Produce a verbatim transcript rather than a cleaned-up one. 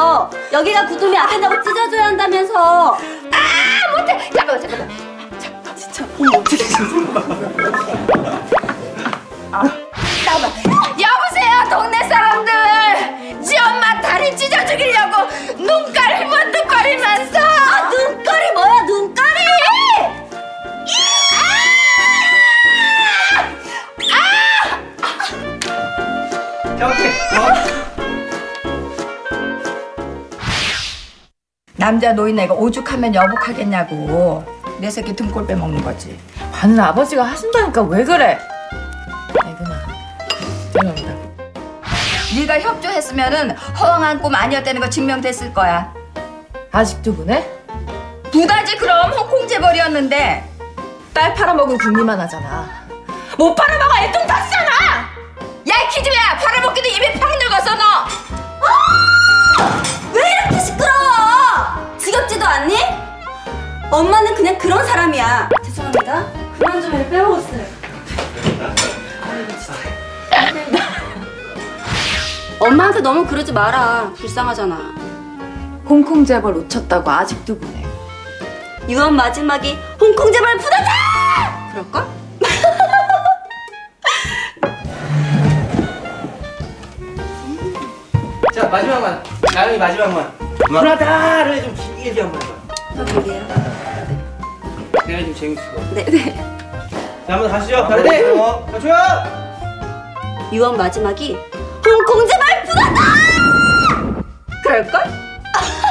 찢어져. 여기가 굳으면 안 된다고 찢어줘야 한다면서. 아 못해. 잠깐만 잠깐만. 자, 진짜 어머 어떻게 아 잠깐만. 여보세요 동네 사람들. 지 엄마 다리 찢어 죽이려고 눈깔이 번뜩거리면서. 아 눈깔이 뭐야 눈깔이. 남자 노인네가 오죽하면 여복하겠냐고 내 새끼 등골 빼먹는 거지. 반은 아버지가 하신다니까 왜 그래? 아이구나. 죄송합니다. 네가 협조했으면은 허황한 꿈 아니었다는 거 증명됐을 거야. 아직도 그래? 부다지 그럼 홍콩 재벌이었는데. 딸 팔아먹은 궁리만 하잖아. 못 팔아먹어 애똥 탔잖아. 야 이 기집애야 팔아먹기도 입에 팍 늙었어 너. 아! 왜 이렇게 시끄러워? 지겹지도 않니? 엄마는 그냥 그런 사람이야. 죄송합니다. 그만 좀 해. 빼먹었어요. 엄마한테 너무 그러지 마라. 불쌍하잖아. 홍콩 재벌 놓쳤다고 아직도 보내. 유언 마지막이 홍콩 재벌 부다다! 그럴걸? 자 마지막만. 나영이 마지막만. 불하다를 좀 길게 한번 해봐. 저기요. 내가 좀 재밌을 것 같아. 네네. 자 한번 가시죠. 다리. 어. 자 조용. 유언 마지막이 홍콩 재벌 부다다! 그럴걸?